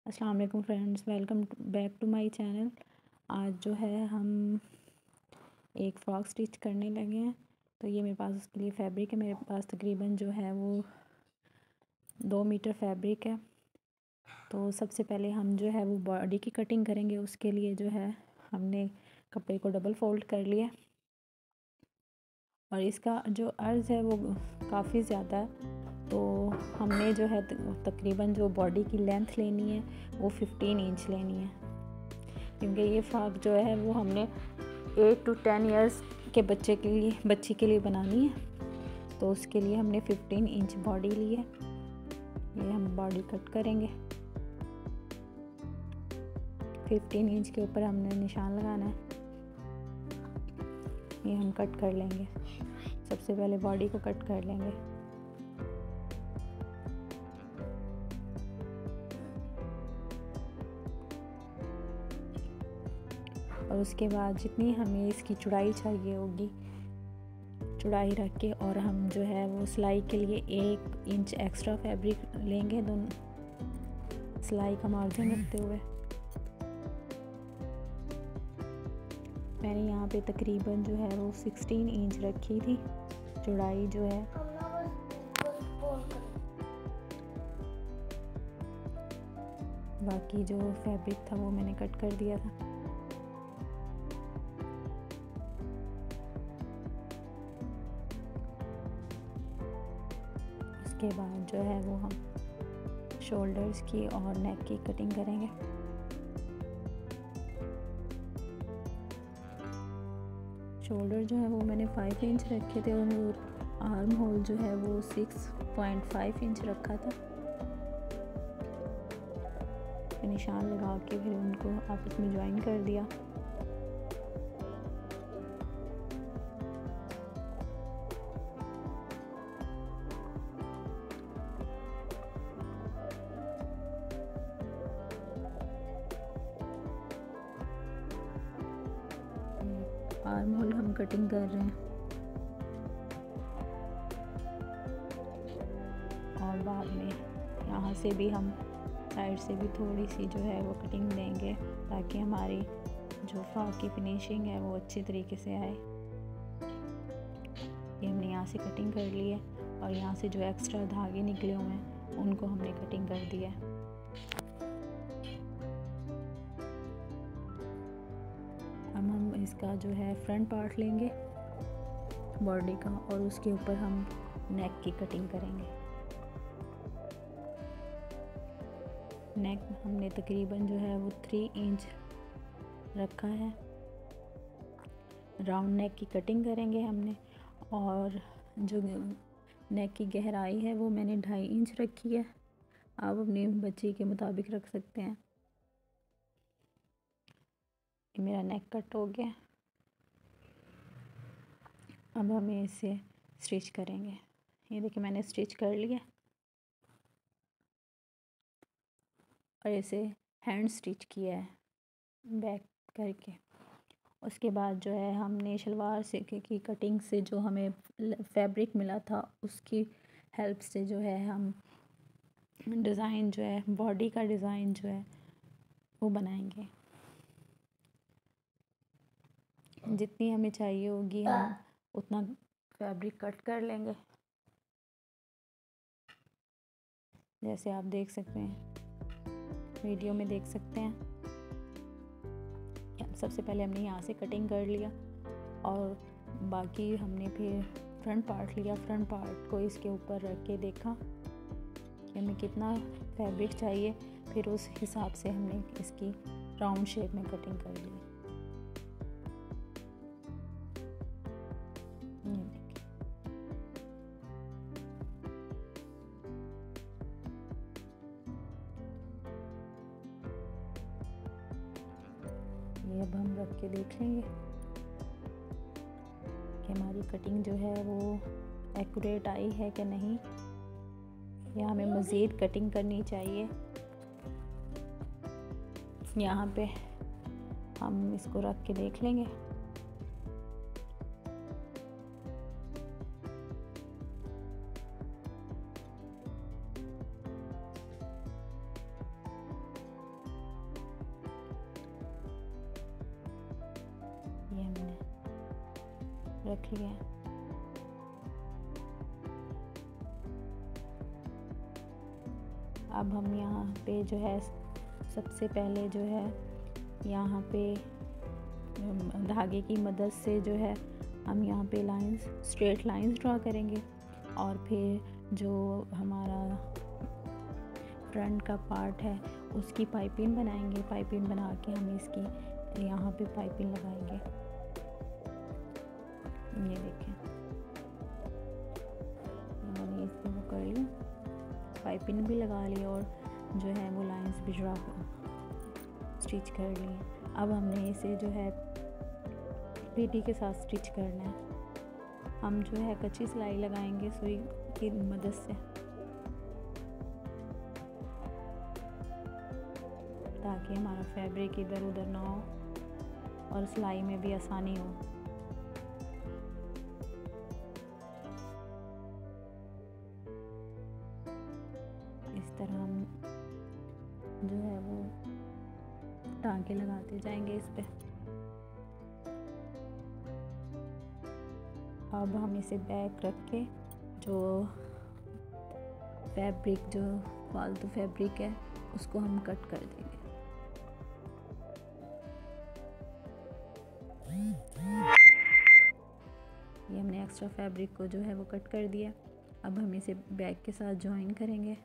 अस्सलाम वालेकुम friends, welcome back to my channel. आज जो है हम एक फ़्रॉक स्टिच करने लगे हैं। तो ये मेरे पास उसके लिए फ़ैब्रिक है। मेरे पास तकरीबन जो है वो 2 मीटर फ़ैब्रिक है। तो सबसे पहले हम जो है वो बॉडी की कटिंग करेंगे। उसके लिए जो है हमने कपड़े को डबल फ़ोल्ड कर लिया और इसका जो अर्ज़ है वो काफ़ी ज़्यादा है। तो हमने जो है तकरीबन जो बॉडी की लेंथ लेनी है वो 15 इंच लेनी है, क्योंकि ये फ्रॉक जो है वो हमने 8 to 10 इयर्स के बच्ची के लिए बनानी है। तो उसके लिए हमने 15 इंच बॉडी ली है। ये हम बॉडी कट करेंगे। 15 इंच के ऊपर हमने निशान लगाना है। ये हम कट कर लेंगे। सबसे पहले बॉडी को कट कर लेंगे। और उसके बाद जितनी हमें इसकी चौड़ाई चाहिए होगी, चौड़ाई रख के और हम जो है वो सिलाई के लिए 1 इंच एक्स्ट्रा फैब्रिक लेंगे, दोनों सिलाई का मार्जिन रखते हुए। मैंने यहाँ पे तकरीबन जो है वो 16 इंच रखी थी चौड़ाई जो है। बाकी जो फैब्रिक था वो मैंने कट कर दिया था। उसके बाद जो है वो हम शोल्डर्स की और नेक की कटिंग करेंगे। शोल्डर जो है वो मैंने 5 इंच रखे थे और वो आर्म होल जो है वो 6.5 इंच रखा था। फिर निशान लगा के फिर उनको आपस में ज्वाइन कर दिया। आर्म होल हम कटिंग कर रहे हैं और बाद में यहाँ से भी हम साइड से भी थोड़ी सी जो है वो कटिंग देंगे, ताकि हमारी जो फ्रॉक की फिनिशिंग है वो अच्छे तरीके से आए। ये हमने यहाँ से कटिंग कर ली है और यहाँ से जो एक्स्ट्रा धागे निकले हुए हैं उनको हमने कटिंग कर दिया है। अब हम इसका जो है फ्रंट पार्ट लेंगे बॉडी का और उसके ऊपर हम नेक की कटिंग करेंगे। नेक हमने तकरीबन जो है वो 3 इंच रखा है। राउंड नेक की कटिंग करेंगे हमने। और जो नेक की गहराई है वो मैंने 2.5 इंच रखी है। आप अपनी बच्ची के मुताबिक रख सकते हैं। ये मेरा नेक कट हो गया। अब हम इसे स्टिच करेंगे। ये देखिए मैंने स्टिच कर लिया और इसे हैंड स्टिच किया है बैक करके। उसके बाद जो है हमने शलवार से की कटिंग से जो हमें फैब्रिक मिला था उसकी हेल्प से जो है हम डिज़ाइन जो है बॉडी का डिज़ाइन जो है वो बनाएंगे। जितनी हमें चाहिए होगी हम उतना फैब्रिक कट कर लेंगे, जैसे आप देख सकते हैं, वीडियो में देख सकते हैं। सबसे पहले हमने यहाँ से कटिंग कर लिया और बाकी हमने फिर फ्रंट पार्ट लिया। फ्रंट पार्ट को इसके ऊपर रख के देखा कि हमें कितना फैब्रिक चाहिए, फिर उस हिसाब से हमने इसकी राउंड शेप में कटिंग कर ली। ये अब हम रख के देख लेंगे कि हमारी कटिंग जो है वो एक्यूरेट आई है कि नहीं, या हमें मज़ीद कटिंग करनी चाहिए। यहाँ पे हम इसको रख के देख लेंगे। रख लिया है। अब हम यहाँ पे जो है सबसे पहले जो है यहाँ पे धागे की मदद से जो है हम यहाँ पे लाइंस, स्ट्रेट लाइंस ड्रा करेंगे और फिर जो हमारा फ्रंट का पार्ट है उसकी पाइपिंग बनाएंगे। पाइपिंग बना के हम इसकी यहाँ पे पाइपिंग लगाएंगे। ये देखें, मैंने इसको वो कर लिया, पाइपिंग भी लगा ली और जो है वो लाइंस भी ड्रा स्टिच कर लिए। अब हमने इसे जो है पेटी के साथ स्टिच करना है। हम जो है कच्ची सिलाई लगाएंगे सुई की मदद से, ताकि हमारा फैब्रिक इधर उधर ना हो और सिलाई में भी आसानी हो। इस तरह हम जो है वो टांके लगाते जाएंगे इस पे। अब हम इसे बैक रख के जो फैब्रिक, जो फालतू फैब्रिक है उसको हम कट कर देंगे। ये हमने एक्स्ट्रा फैब्रिक को जो है वो कट कर दिया। अब हम इसे बैक के साथ जॉइन करेंगे।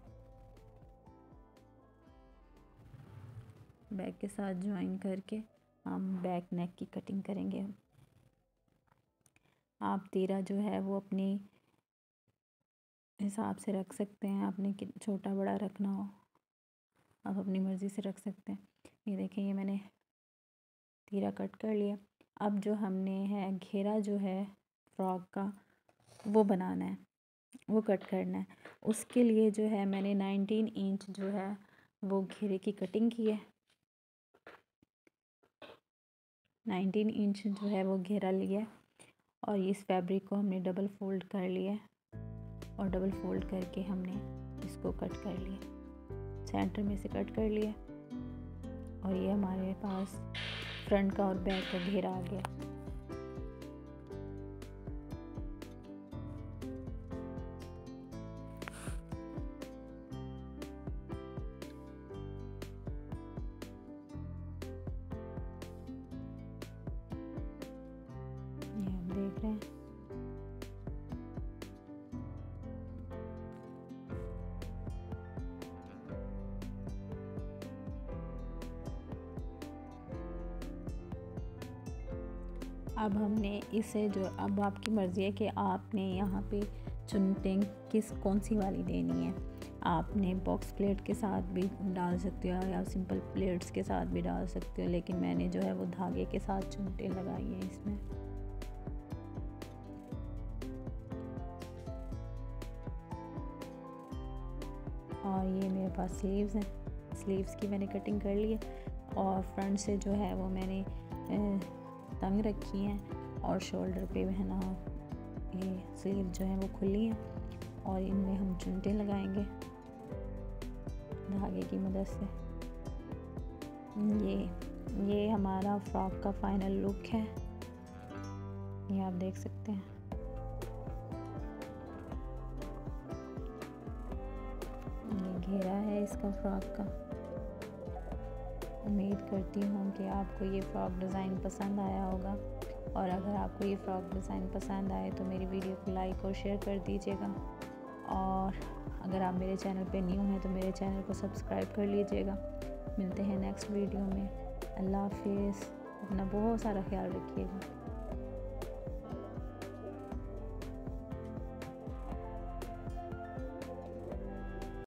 बैक के साथ ज्वाइन करके हम बैक नेक की कटिंग करेंगे। आप तीरा जो है वो अपनी हिसाब से रख सकते हैं, आपने छोटा बड़ा रखना हो आप अपनी मर्ज़ी से रख सकते हैं। ये देखें, ये मैंने तीरा कट कर लिया। अब जो हमने है घेरा जो है फ्रॉक का वो बनाना है, वो कट करना है। उसके लिए जो है मैंने 19 इंच जो है वो घेरे की कटिंग की है। 19 इंच जो है वो घेरा लिया और इस फैब्रिक को हमने डबल फोल्ड कर लिया और डबल फोल्ड करके हमने इसको कट कर लिया, सेंटर में से कट कर लिया और ये हमारे पास फ्रंट का और बैक का घेरा आ गया। ये आप देख रहे हैं। अब हमने इसे जो, अब आपकी मर्ज़ी है कि आपने यहाँ पे चुनटें कौन सी वाली देनी है। आपने बॉक्स प्लेट के साथ भी डाल सकते हो या सिंपल प्लेट्स के साथ भी डाल सकते हो, लेकिन मैंने जो है वो धागे के साथ चुनटें लगाई हैं इसमें। और ये मेरे पास स्लीव्स हैं, स्लीव्स की मैंने कटिंग कर ली है और फ्रंट से जो है वो मैंने तंग रखी हैं और शोल्डर पे है ना ये स्लीव जो है वो खुली हैं और इनमें हम चुनटें लगाएंगे धागे की मदद से। ये हमारा फ्रॉक का फाइनल लुक है, ये आप देख सकते हैं। ये घेरा है इसका फ्रॉक का। उम्मीद करती हूँ कि आपको ये फ़्रॉक डिज़ाइन पसंद आया होगा और अगर आपको ये फ़्रॉक डिज़ाइन पसंद आए तो मेरी वीडियो को लाइक और शेयर कर दीजिएगा और अगर आप मेरे चैनल पे न्यू हैं तो मेरे चैनल को सब्सक्राइब कर लीजिएगा। मिलते हैं नेक्स्ट वीडियो में। अल्लाह हाफिज़। अपना बहुत सारा ख्याल रखिएगा।